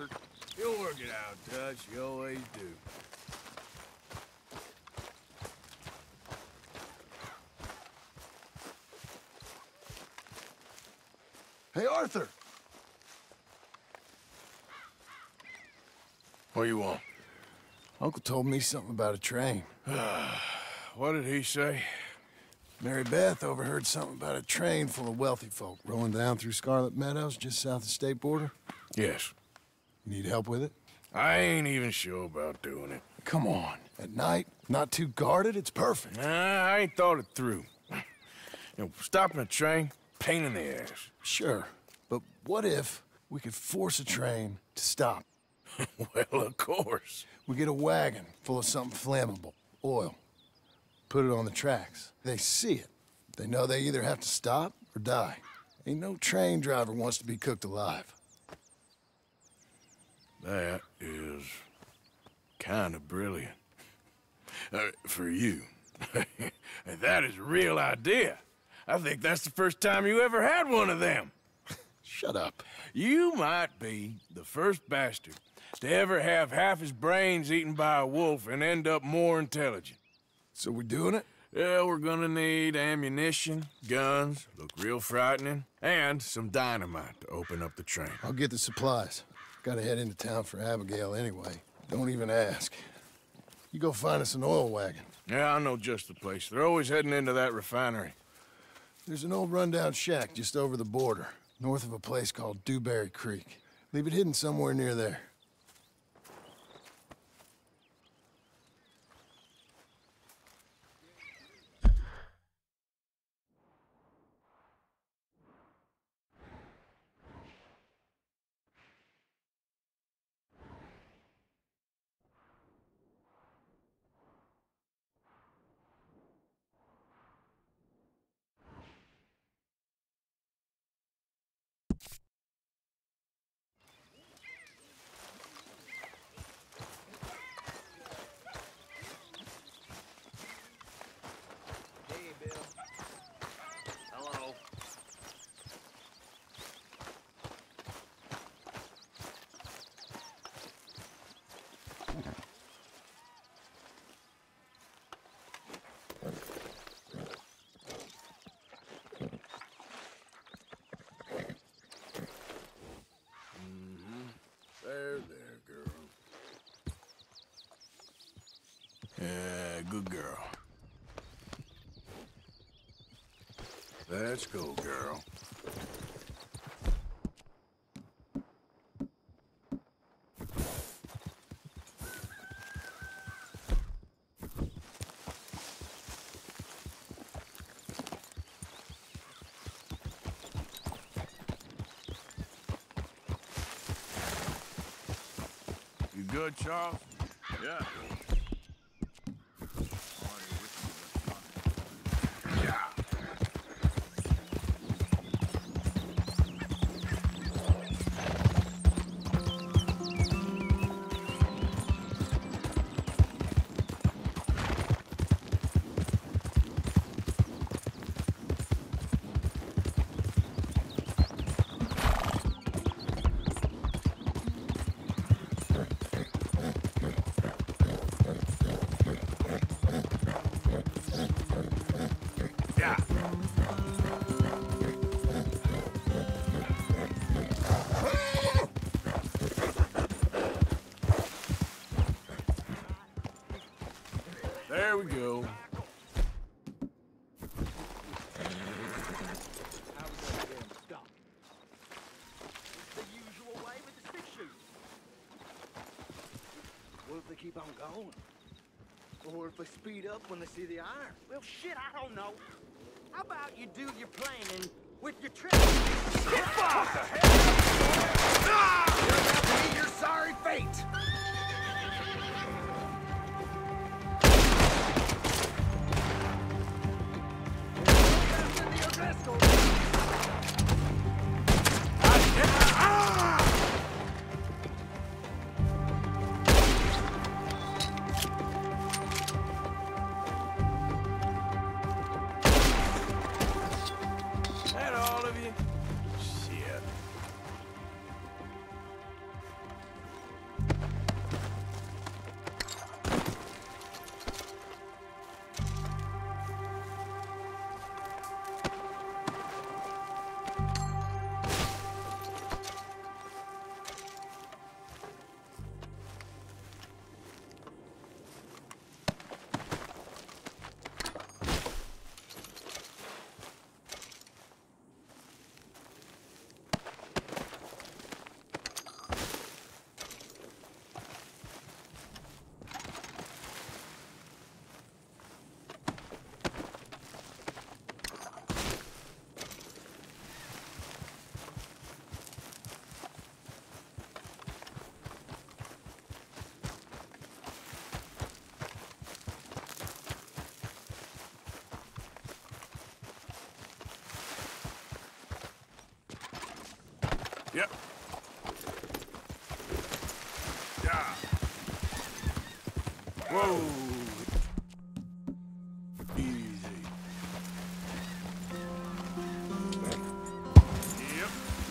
Arthur. You'll work it out, Dutch. You always do. Hey, Arthur! What do you want? Uncle told me something about a train. What did he say? Mary Beth overheard something about a train full of wealthy folk rolling down through Scarlet Meadows just south of the state border. Yes. Need help with it? I ain't even sure about doing it. Come on. At night, not too guarded, it's perfect. Nah, I ain't thought it through. Stopping a train, pain in the ass. Sure, but what if we could force a train to stop? Well, of course. We get a wagon full of something flammable, oil. Put it on the tracks. They see it. They know they either have to stop or die. Ain't no train driver wants to be cooked alive. That is kind of brilliant. For you. That is a real idea. I think that's the first time you ever had one of them. Shut up. You might be the first bastard to ever have half his brains eaten by a wolf and end up more intelligent. So we doing it? Yeah, we're gonna need ammunition, guns, look real frightening, and some dynamite to open up the train. I'll get the supplies. Gotta head into town for Abigail anyway. Don't even ask. You go find us an oil wagon. Yeah, I know just the place. They're always heading into that refinery. There's an old rundown shack just over the border, north of a place called Dewberry Creek. Leave it hidden somewhere near there. There, girl. Yeah, good girl. Let's go, girl. You good, Charles? Yeah. Yeah. There we go. What if they keep on going? Or if they speed up when they see the iron? Well, shit, I don't know. How about you do your planning with your tricks? What the hell? You're about to meet your sorry fate! Yep. Yeah. Whoa. Easy. Yep.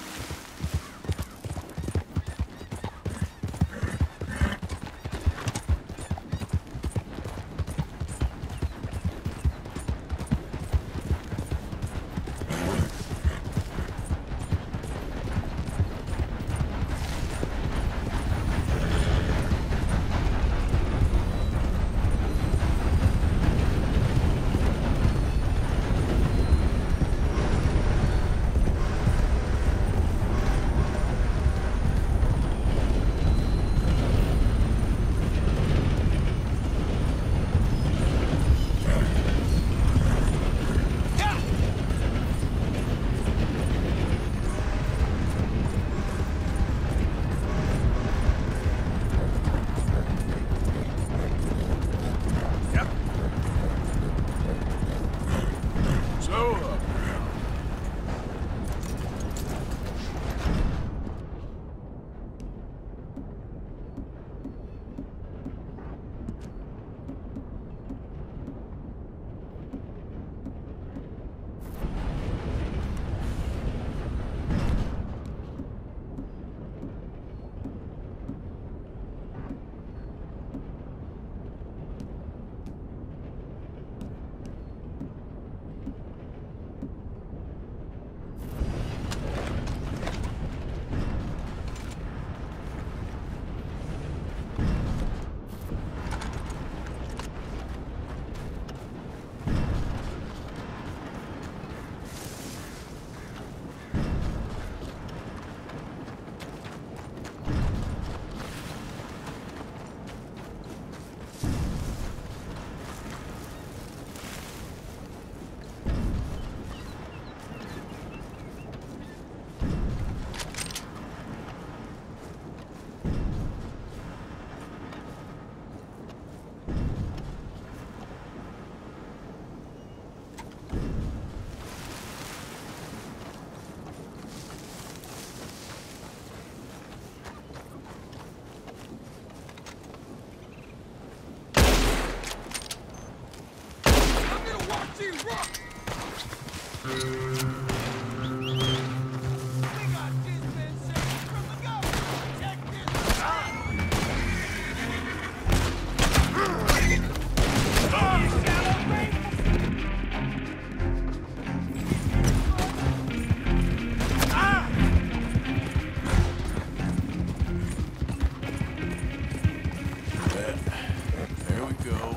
There we go.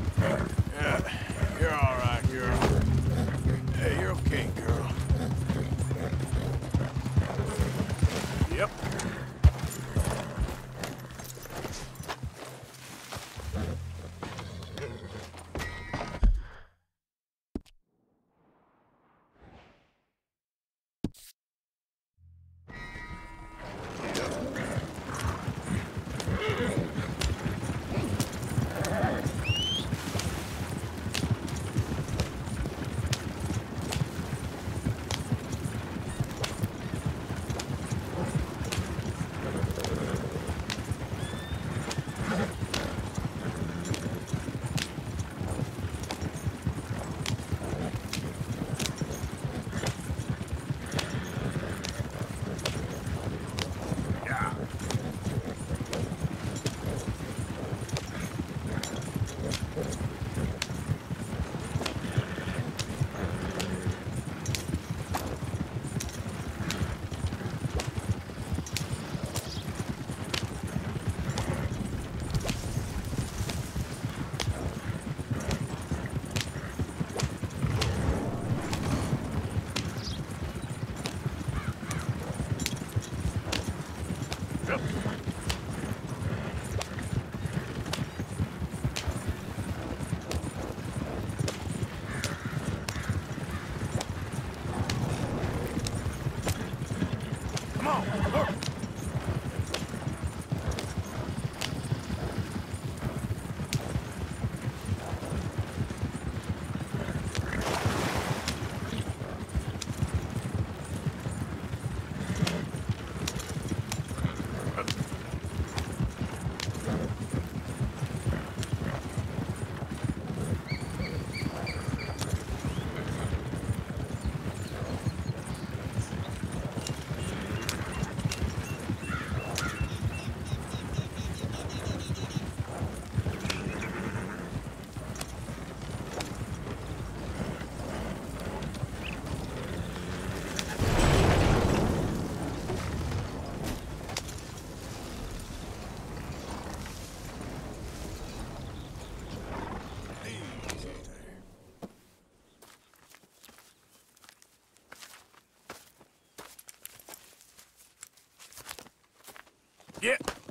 Yeah, you're all right, girl. Hey, you're okay, girl. Yep. Yeah.